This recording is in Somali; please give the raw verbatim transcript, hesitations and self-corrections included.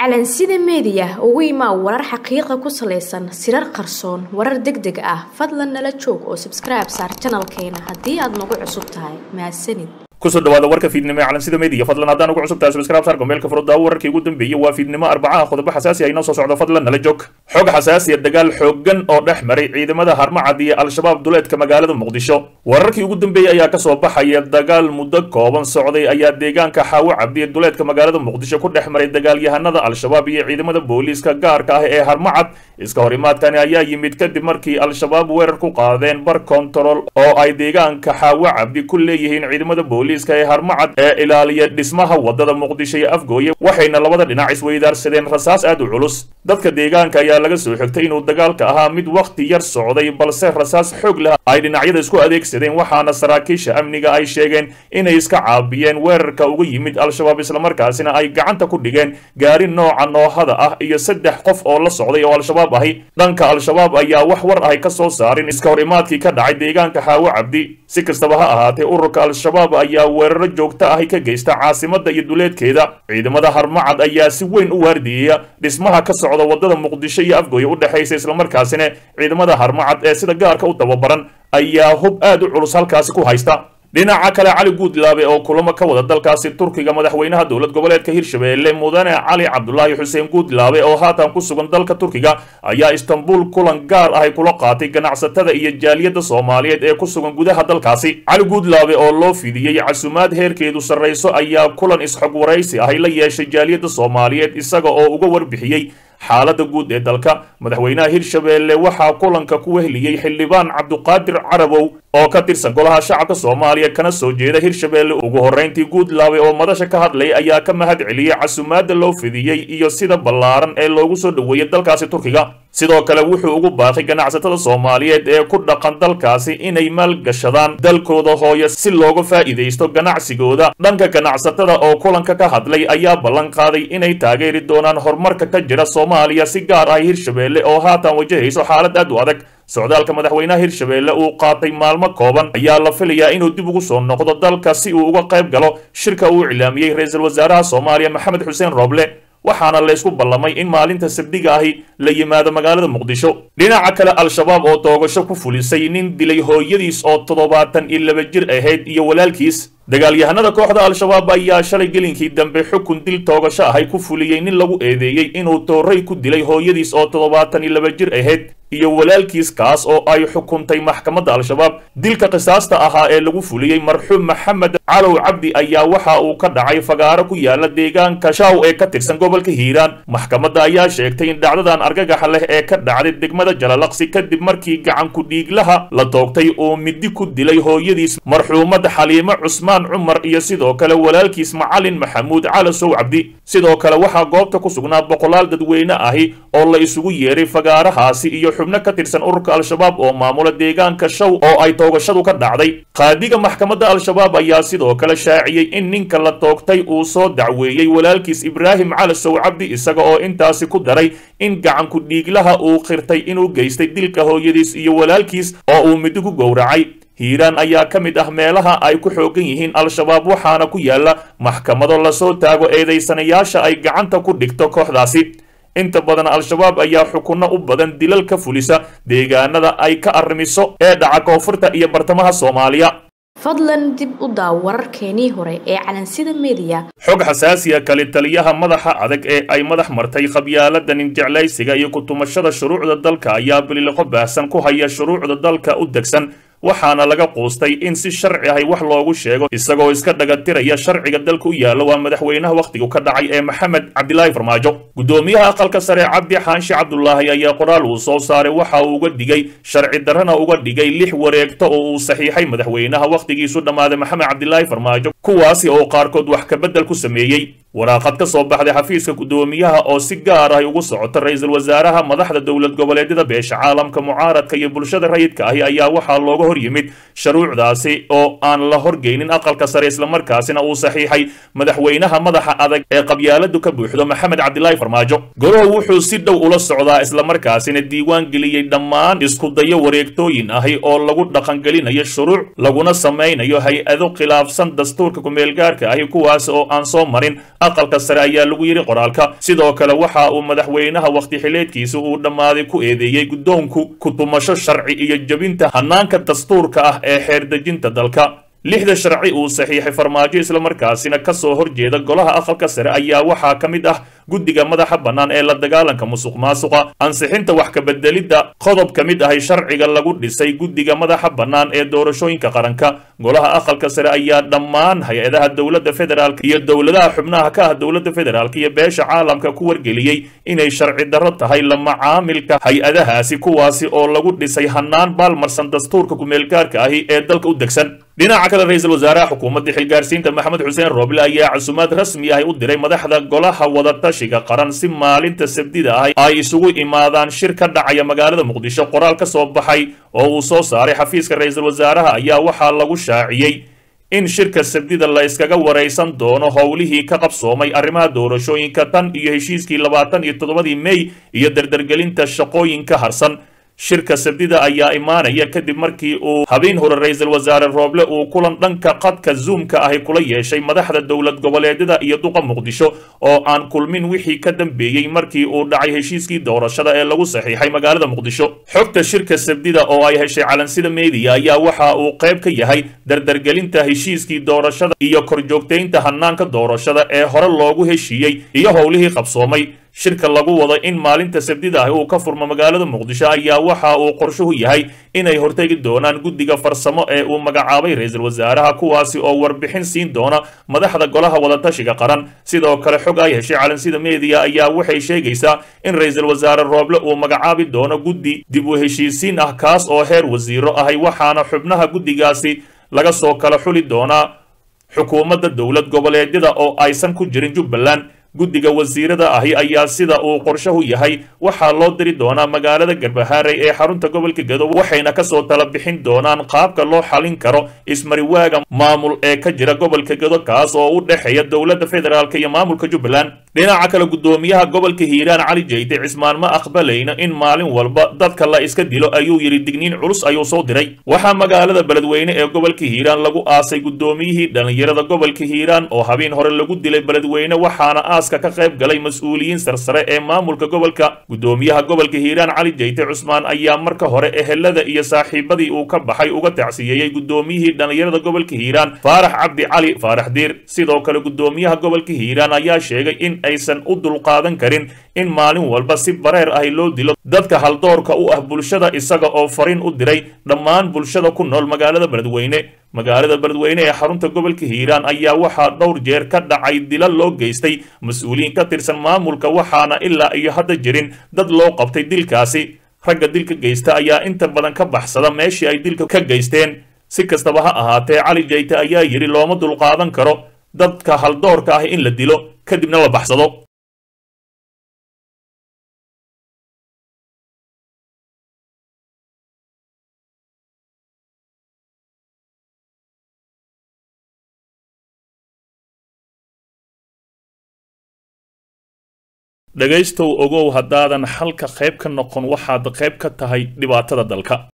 calansida media ugu imaa warar xaqiiqo ku saleysan sirar qarsoon warar degdeg ah fadlan nala joog oo subscribe saar channelkeena haddii aad nagu cusub tahay mahadsanid kusoo dhawaada warka fiidnimo ee calansida media fadlan haddaan ugu cusub tahay subscribe saar gomeelka furada wararkii ugu dambeeyay waa fiidnimo arbacaha qodobo xasaasi ah inoo soo socdo fadlan nala joog xog xasaasi ah dagaal xooggan oo dhex maray ciidamada Harmacad iyo al-shabaab duleedka magaalada Muqdisho wararkii ugu dambeeyay ayaa ka soo baxaya dagaal muddo kooban socday ayaa deegaanka Xaawo Cabdi duleedka magaalada Muqdisho ku dhex maray dagaalyahanada al-shabaab iyo ciidamada booliiska gaarka ah ee Harmacad iska horimaadkan ayaa yimid kadib markii al-shabaab weerar ku qaadeen bar control oo ay deegaanka Xaawo Cabdi ku leeyihiin ciidamada booliiska ee Harmacad ee ilaaliya dhismaha wadada Muqdisho iyo Afgooye waxayna labada dhinac isweydaarsadeen rasaas aad u culus dadka deegaanka ayaa laga soo xigtay inuu dagaalka ahaa mid waqti yar socday balse rasaas xoog leh ay dhinacyada isku adeegsadeen waxaana saraakiisha amniga ay sheegeen inay iska caabiyeen weerarka ugu yimid al-shabaab isla markaasina ay gacanta ku dhigeen gaari nooca noohada ah iyo saddex qof oo la socday oo al-shabaab ahi dhanka al-shabaab ayaa wax war ah ka soo saarin iska horimaadkii ka dhacay deegaanka Xaawo Cabdi si kastaba ha ahaatee ururka al-shabaab ayaa weeraro joogto ah ka geysta caasimada iyo duleedkeeda ciidamada Harmacad ayaa si weyn u waardiyeya dhismaha ka socda wadada Muqdisho iyo Afgooye u dhaxaysa isla markaasina ciidamada Harmacad ee sida gaarka u tababaran ayaa hub aad u culus halkaasi ku haysta dhinaca kale Cali Guudlaabe oo kulamo ka wada dalkaasi Turkiga madaxweynaha dowlad goboleedka Hirshabeelle Mudane Cali Cabdullaahi Xuseen Guudlaabe oo haatan ku sugan dalka Turkiga ayaa Istanbul kulan gaar ah kula qaatay ganacsatada iyo jaaliyada Soomaaliyeed ee ku sugan gudaha dalkaasi Cali Guudlaabe oo loo fidiyay casuumaad heerkeedu sareyso ayaa kulan isxog wareysi ah la yeeshay jaaliyada Soomaaliyeed isaga oo uga warbixiyay xaaladda guud ee dalka madaxweynaha Hirshabeelle waxa kulanka ku wehliyay xildhibaan Cabduqaadir Carabow oo ka tirsan golaha shacabka Soomaaliya kana soo jeeda Hirshabeelle ugu horeyntii Guudlaabe oo madasha ka hadlay ayaa ka mahad celiyay casuumaadda loo fidiyay iyo sida ballaaran ee loogu soo dhaweeyay dalkaasi Turkiga sidoo kale wuxuu ugu baaqay ganacsatada Soomaaliyeed ee ku dhaqan dalkaasi inay maal gashadaan dalkooda hooyo si looga faa'iideysto ganacsigooda dhanka ganacsatada oo kulanka ka hadlay ayaa ballan qaaday inay taageeri doonaan horumarka ka jira Soomaaliya si gaar ah Hirshabeelle oo haatan wajahayso xaalad aad u adag socdaalka madaxweynaha Hirshabeelle uu qaatay maalmo kooban ayaa la filayaa inuu dib ugu soo noqdo dalka si uu uga qayb galo shirka uu cilaamiyay ra'iisul wasaaraha Soomaaliya Maxamed Xuseen Roble waxaana la isku ballamay in maalinta sabdiga ahi la yimaado magaalada Muqdisho dhinaca kale al-shabaab oo toogasho ku fulisay nin dilay hooyadiis oo toddobaatan iyo laba jir ahayd iyo walaalkiis dagaalyahanada kooxda al-shabaab ayaa shalay gelinkii dambe xukun dil toogasho ah ku fuliyay nin lagu eedeeyay inuu tooray ku dilay hooyadiis oo toddobaatan iyo laba jir ahayd iyo walaalkiis kaas oo ay xukuntay maxkamadda al-shabaab dilka qisaasta ahaa ee lagu fuliyay marxuum Maxamed Calow Cabdi ayaa waxa uu ka dhacay fagaaro ku yaala deegaanka Shaaw ee ka tirsan gobolka Hiiraan maxkamadda ayaa sheegtay in dhacdadan argagaxa leh ee ka dhacday degmada Jalalaqsi kadib markii gacan ku dhiiglaha la toogtay oo midi ku dilay hooyadiis marxuumad Xaliimo Cusmaan Cumar iyo sidoo kale walaalkiis Macalin Maxamuud Calasow Cabdi sidoo kale waxa goobta ku sugnaa boqolaal dadweyne ahi oo la isugu yeeray fagaarahaasi iyo xubno ka tirsan ururka al-shabaab oo maamula deegaanka Shaw oo ay toogashadu ka dhacday qaadiga maxkamadda al-shabaab ayaa sidoo kale shaaciyay in ninka la toogtay uu soo dacweeyay walaalkiis Ibraahim Calasow Cabdi isaga oo intaasi ku daray in gacan ku dhiiglaha uu qirtay inuu geystay dilka hooyadiis iyo walaalkiis oo uu mid ku gowracay Hiiraan ayaa ka mid ah meelaha ay ku xoogan yihiin al-shabaab waxaana ku yaala maxkamado la soo taago eedeysanayaasha ay gacanta ku dhigto kooxdaasi inta badan al-shabaab ayaa xukunno u badan dilal ka fulisa deegaanada ay ka arrimiso ee dhaca koonfurta iyo bartamaha Soomaaliya fadlan dib u daaw wararkeenii hore ee calansida media xog xasaasi ah kale taliyaha madaxa adag ee ay madax martay qabyaalada nin jeclaysiga iyo ku tumashada shuruucda dalka ayaa bililiqo baahsan ku haya shuruucda dalka u degsan waxaana laga qoostay in si sharci ah wax loogu sheego isagoo iska dhagatiraya sharciga dalka u yaalo waa madaxweynaha waqtigu ka dhacay ee Maxamed Cabdullaahi Farmaajo gudoomiyaha aqalka sare Cabdi Xaanshi Cabdullaahi ayaa qoraal uu soo saaray waxa uu uga dhigay sharci darana uga dhigay lix wareegto oo uu saxiixay madaxweynaha waqtigiisu dhamaaday Maxamed Cabdullaahi Farmaajo kuwaasi oo qaarkood wax ka bedel ku sameeyay waraaqad ka soo baxday xafiiska gudoomiyaha oo si gaar ah ugu socota ra'iisul wasaaraha madaxda dowlad goboleedyada beesha caalamka mucaaradka iyo bulshada rayidka ah ayaa waxa looga hor yimid shuruucdaasi oo aan la horgeynin aqalka sare isla markaasina uu saxiixay madaxweynaha madaxa adag ee qabyaaladu ka buuxdo Maxamed Cabdullaahi Farmaajo gorow wuxuu si dhow ula socdaa isla markaasina diiwaan geliyay dhammaan isku dayo wareegtooyin ah oo lagu dhaqan gelinayo shuruuc laguna sameeynayo hay'ado khilaafsan dastuurka ku meel gaarka ah kuwaas oo aan soo marin aqalka sare ayaa lagu yiri qoraalka sidoo kale waxa uu madaxweynaha waqti xileedkiisa uu dhammaaday ku eedeeyay guddoonku ku tumasho sharci iyo jabinta hanaanka dastuurka ah ee xeer dejinta dalka lixda sharci uu saxiixay farmaajo isla markaasina ka soo horjeeda golaha aqalka sare ayaa waxaa ka mid ah guddiga madaxa bannaan ee la dagaalanka musuqmaasuqa ansixinta wax ka bedelidda qodob ka mid ahay sharciga lagu dhisay guddiga madaxa bannaan ee doorashooyinka qaranka golaha aqalka sare ayaa dhammaan hay-adaha dowladda federaalk iyo dowladaha xubnaha ka ah dowladda federaalk iyo beesha caalamka ku wargeliyey inay sharci darro tahay la macaamilka hay-adahaasi kuwaasi oo lagu dhisay hanaan baalmarsan dastuurka kumeelgaarka ahi ee dalka u degsan dhinaca kale ra-iisul wasaaraha xukuumadda xilgaarsiinta maxamed xuseen rooble ayaa casuumaad rasmi ahi u diray madaxda golaha wadatashiga qaran si maalinta sabdida ah ay isugu imaadaan shir ka dhacaya magaalada muqdisho qoraal ka soo baxay oo uu soo saaray xafiiska ra-iisul wasaaraha ayaa waxaa lagu shaaciyey in shirka sabdida la iskaga waraysan doono howlihii ka qabsoomay arrimaha doorashooyinka tan iyo heshiiskii labaatan iyo toddobadii mey iyo dardargelinta shaqooyinka harsan shirka sabdida ayaa imaanaya kadib markii uu habeen hore ra-iisul wasaare rooble uu kulan dhanka qadka zoomka ahi kula yeeshay madaxda dowlad goboleedyada iyo duqa muqdisho oo aan kulmin wixii ka dambeeyey markii uu dhacay heshiiskii doorashada ee lagu saxiixay magaalada muqdisho xogta shirka sabdida oo ay heshay calansida meediya ayaa waxa uu qayb ka yahay dardargelinta heshiiskii doorashada iyo korjoogtaynta hanaanka doorashada ee hore loogu heshiiyey iyo howlihii qabsoomay shirka lagu wado in maalinta sabdida ah uu ka furmo magaalada muqdisho ayaa waxa uu qorshuhu yahay inay hortegi doonaan guddiga farsamo ee uu magacaabay ra-iisul wasaaraha kuwaasi oo warbixin siin doona madaxda golaha wadatashiga qaran sidoo kale xog ay heshay calansida meediya ayaa waxay sheegaysaa in ra-iisul wasaare rooble uu magacaabi doono guddi dib u heshiisiin ah kaas oo heer wasiiro ahay waxaana xubnaha guddigaasi laga soo kala xuli doonaa xukuumadda dowlad goboleedyada oo aysan ku jirin jubbaland guddiga wasiirada ahi ayaa sida uu qorshahu yahay waxaa loo diri doonaa magaalada garbahaarey ee xarunta gobolka gedo waxayna kasoo tala bixin doonaan qaabka loo xalin karo ismariwaaga maamul ee ka jira gobolka gedo kaas oo u dhexeeya dowladda federaalk iyo maamulka jubbaland dhinaca kale guddoomiyaha gobolka hiiraan cali jeyte cismaan ma aqbalayna in maalin walba dadka la iska dilo ayuu yidhi digniin culus ayuu soo diray waxaa magaalada beledweyne ee gobolka hiiraan lagu aasay guddoomiyihii dhallinyarada gobolka hiiraan oo habeen hore lagu dilay beledweyne waxaana ka qayb galay mas-uuliyiin sarsare ee maamulka gobolka guddoomiyaha gobolka hiiraan cali jeyte cusmaan ayaa marka hore ehelada iyo saaxiibadii uu ka baxay uga tacsiyeeyey guddoomiyihii dhallinyarada gobolka hiiraan faarax cabdi cali faarax diir sidoo kale guddoomiyaha gobolka hiiraan ayaa sheegay in aysan u dulqaadan karin in maalin walba si bareer ahi loo dilo dadka haldoorka u ah bulshada isaga oo fariin u diray dhammaan bulshada ku nool magaalada beledweyne magaalada beledweyne ee xarunta gobolka hiiraan ayaa waxaa dhowr jeer ka dhacay dila loo geystay mas-uuliyiin ka tirsan maamulka waxaana ilaa iyo hadda jirin dad loo qabtay dilkaasi ragga dilka geysta ayaa inta badan ka baxsada meeshii ay dilka ka geysteen si kastaba ha ahaatee cali jeyte ayaa yidhi looma dulqaadan karo dadka haldoorka ah in la dilo kadibna la baxsado dhegaystow ogow haddaadan xalka qayb ka noqon waxaad qayb ka tahay dhibaatada dalka